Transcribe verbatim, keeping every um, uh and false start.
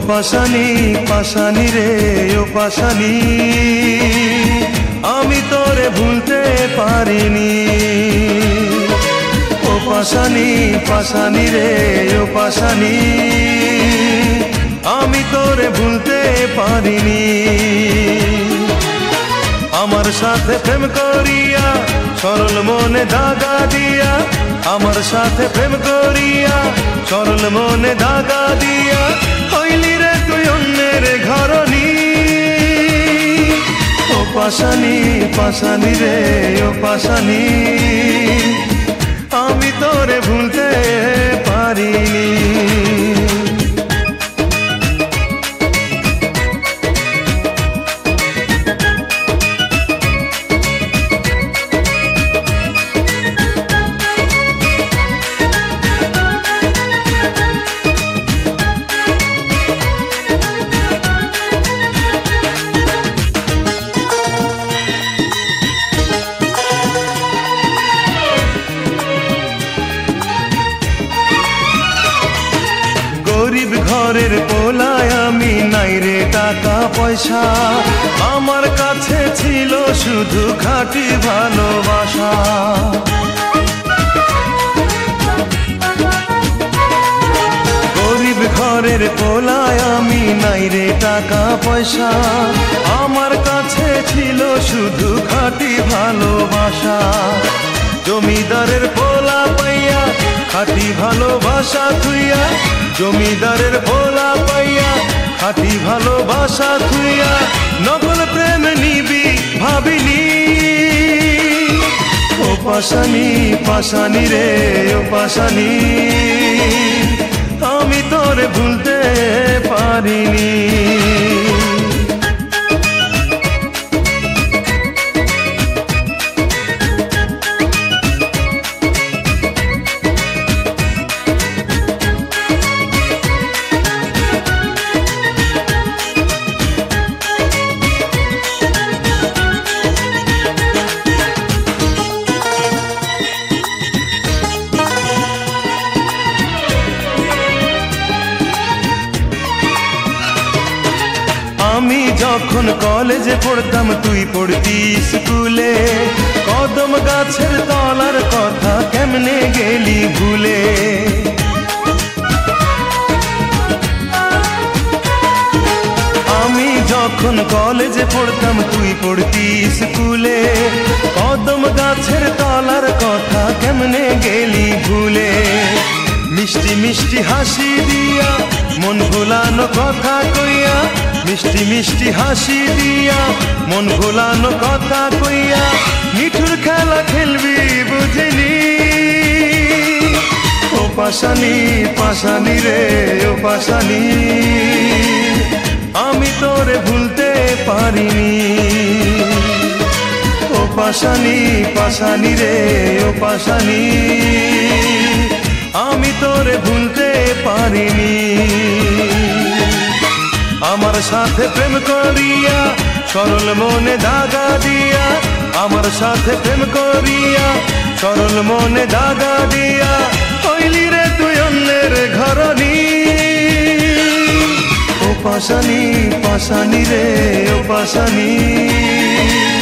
পাশানি পাশানি রে ও পাশানি, আমি তোরে ভুলতে পারিনি। ও পাশানি পাশানি রে ও পাশানি, আমি তোরে ভুলতে পারিনি। আমার সাথে প্রেম করিয়া সরল মনে দাগা দিয়া, আমার সাথে প্রেম করিয়া সরল মনে দাগা দিয়া, হইলি রে তুই অন্যের ঘরনি। ও পাশানি পাশানি রে ও পাশানি, আমি তোরে ভুলতে পারিনি। গরিব ঘরের পোলায় আমি, নাই রে টাকা পয়সা, আমার কাছে ছিল শুধু খাঁটি ভালোবাসা। গরিব ঘরের পোলায় আমি, নাই রে টাকা পয়সা, আমার কাছে ছিল শুধু খাঁটি ভালোবাসা। জমিদারের পোলা পাইয়া খাঁটি ভালোবাসা থুইয়া, জমিদারের পোলা পাইয়া খাঁটি ভালোবাসা থুইয়া, নকল প্রেম নিবি ভাবিনি। ও পাশানি পাশানি রে ও পাশানি, আমি তোরে ভুলতে পারিনি। আমি যখন কলেজে পড়তাম তুই পড়তি স্কুলে, কদম গাছের তলার কথা কেমনে গেলি ভুলে। আমি যখন কলেজে পড়তাম তুই পড়তি স্কুলে, কদম গাছের তলার কথা কেমনে গেলি ভুলে। মিষ্টি মিষ্টি হাসি দিয়া মন ভোলানো কথা কইয়া, মিষ্টি মিষ্টি হাসি দিয়া মন ভোলানো কথা কইয়া, নিঠুর খেলা খেলবি বুঝিনি। ও পাশানি পাশানি রে ও পাশানি, আমি তোরে ভুলতে পারিনি। ও পাশানি পাশানি রে ও পাশানি, আমি তোরে ভুলতে পারিনি। আমার সাথে প্রেম করিয়া সরল মনে দাগা দিয়া, আমার সাথে প্রেম করিয়া সরল মনে দাগা দিয়া, হইলি রে তুই অন্যের ঘরনি। ও পাশানি পাশানি রে ও পাশানি।